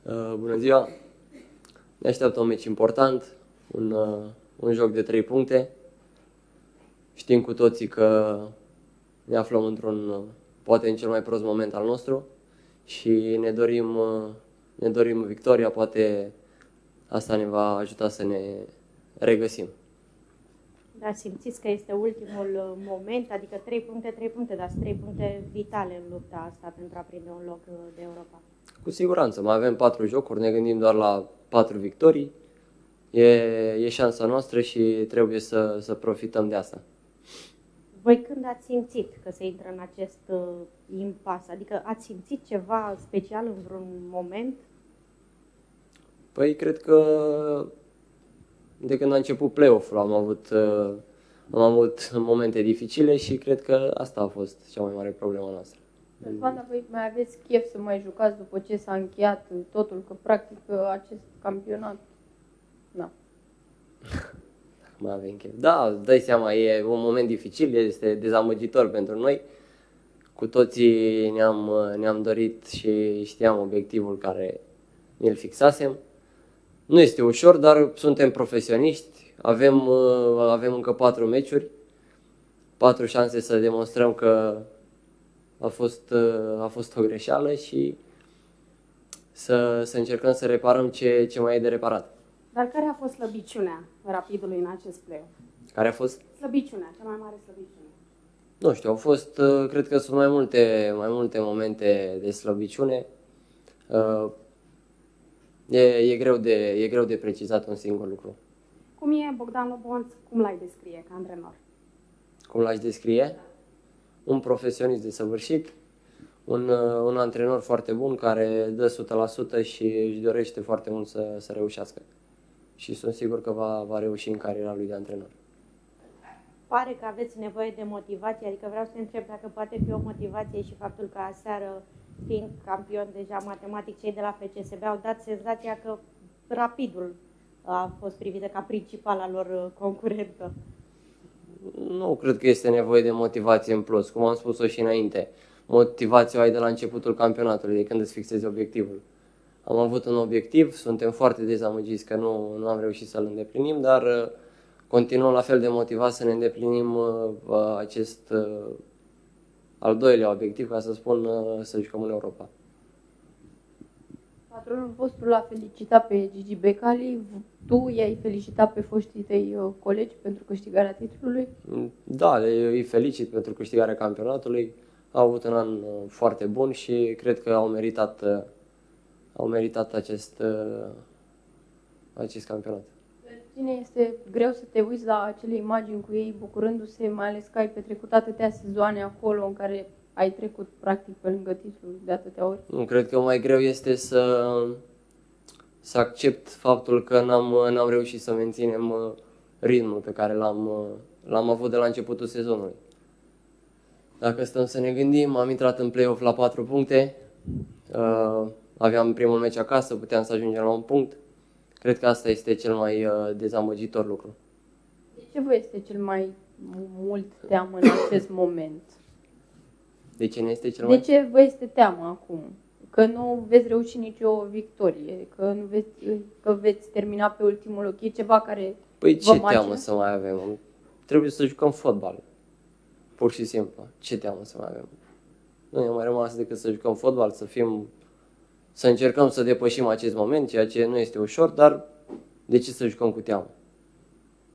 Bună ziua! Ne așteaptă un meci important, un joc de 3 puncte. Știm cu toții că ne aflăm poate în cel mai prost moment al nostru și ne dorim victoria, poate asta ne va ajuta să ne regăsim. Da, simțiți că este ultimul moment, adică 3 puncte, dar 3 puncte vitale în lupta asta pentru a prinde un loc de Europa. Cu siguranță, mai avem 4 jocuri, ne gândim doar la 4 victorii. E șansa noastră și trebuie să profităm de asta. Voi când ați simțit că se intră în acest impas? Adică ați simțit ceva special în vreun moment? Păi cred că de când a început play-off-ul am avut momente dificile și cred că asta a fost cea mai mare problemă noastră. Vanda, voi mai aveți chef să mai jucați după ce s-a încheiat totul, că practic acest campionat, da. Mai avem chef. Da, dai seama, e un moment dificil, este dezamăgitor pentru noi. Cu toții ne-am dorit și știam obiectivul care ne-l fixasem. Nu este ușor, dar suntem profesioniști, avem încă 4 meciuri, 4 șanse să demonstrăm că a fost o greșeală și să încercăm să reparăm ce mai e de reparat. Dar care a fost slăbiciunea Rapidului în acest play-off? Care a fost? Slăbiciunea, cea mai mare slăbiciune. Nu știu, cred că sunt mai multe momente de slăbiciune. E greu de precizat un singur lucru. Cum e Bogdan Lobonț? Cum l-ai descrie ca antrenor? Cum l-aș descrie? Un profesionist desăvârșit, un antrenor foarte bun care dă 100% și își dorește foarte mult să reușească. Și sunt sigur că va reuși în cariera lui de antrenor. Pare că aveți nevoie de motivație, adică vreau să întreb dacă poate fi o motivație și faptul că aseară, fiind campion deja matematic, cei de la FCSB au dat senzația că Rapidul a fost privită ca principala lor concurentă. Nu cred că este nevoie de motivație în plus, cum am spus-o și înainte. Motivația o ai de la începutul campionatului, de când îți fixezi obiectivul. Am avut un obiectiv, suntem foarte dezamăgiți că nu am reușit să-l îndeplinim, dar continuăm la fel de motivați să ne îndeplinim acest al doilea obiectiv, ca să spun, să jucăm în Europa. Patronul vostru l-a felicitat pe Gigi Becali, tu i-ai felicitat pe foștii tăi colegi pentru câștigarea titlului? Da, îi felicit pentru câștigarea campionatului. Au avut un an foarte bun și cred că au meritat acest campionat. Cine este greu să te uiți la acele imagini cu ei bucurându-se, mai ales că ai petrecut atâtea sezoane acolo în care ai trecut practic pe lângă titlul de atâtea ori? Nu, cred că mai greu este să accept faptul că n-am reușit să menținem ritmul pe care l-am avut de la începutul sezonului. Dacă stăm să ne gândim, am intrat în play-off la 4 puncte, aveam primul meci acasă, puteam să ajungem la 1 punct. Cred că asta este cel mai dezamăgitor lucru. De ce vă este cel mai mult teamă în acest moment? De ce ne este cel De ce vă este teamă acum? Că nu veți reuși nicio victorie, că veți termina pe ultimul loc, e ceva care Păi vă ce macină? teamă să mai avem? Trebuie să jucăm fotbal. Pur și simplu. Ce teamă să mai avem? Nu ne-a mai rămas decât să jucăm fotbal, să încercăm să depășim acest moment, ceea ce nu este ușor, dar de ce să jucăm cu teamă?